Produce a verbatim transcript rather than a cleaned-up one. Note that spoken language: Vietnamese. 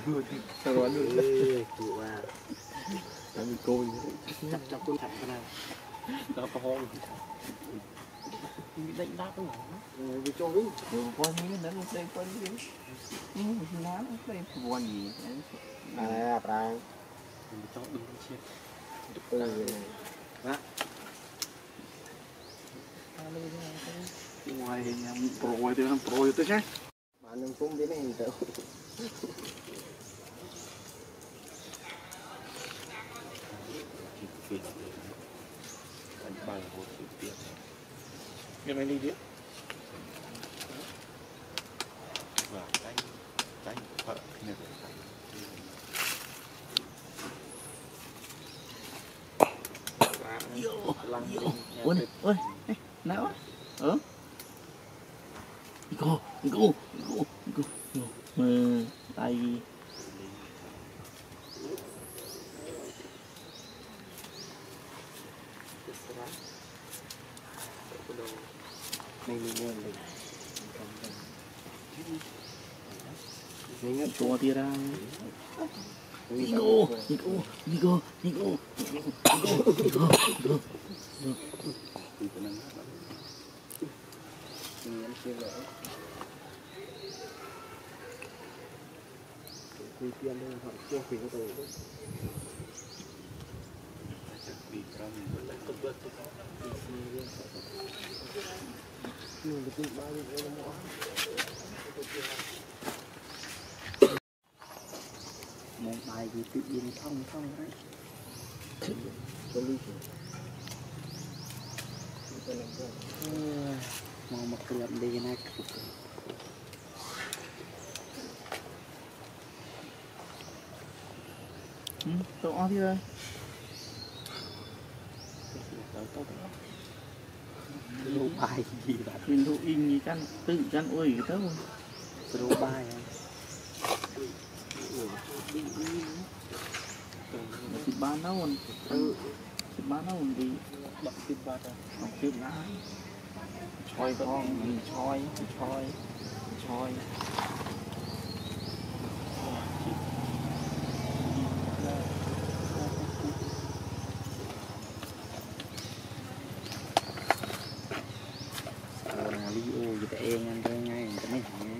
sao rồi được chịu à tại vì cô chặt chặt con thẳng cái nào tao có hôn bị đánh đáp nó bị cho đi rồi con như nó nó đây con gì nhưng mà nó nó đây buồn gì à prang mình cho đừng chia ừ đó ngoài rồi thì làm rồi tôi chứ bạn đừng cũng biết này hình tượng anh bằng một sự tiền cái này đi đi và đánh đánh phở này ôi ôi não á ờ go go go go mà tay này mình nghe mình mình chua tia ra Nico Nico Nico Nico Nico Nico Quy tiên đây họ chưa khuyến tôi đấy. Một bài gì tự nhiên thông thông đấy. Cho đi mau mặc lượm đi này. Ừ, to thì ơi. Lô bài gì vậy? Mình thu in như chăn tự chăn ôi cái tớ. Lô bài à? Thịt ba nấu còn thịt ba nấu còn đi Bật thịt ba ra. bật thịt lá choi con mình choi choi choi Lio gì tại em ăn ngay ngay cái mấy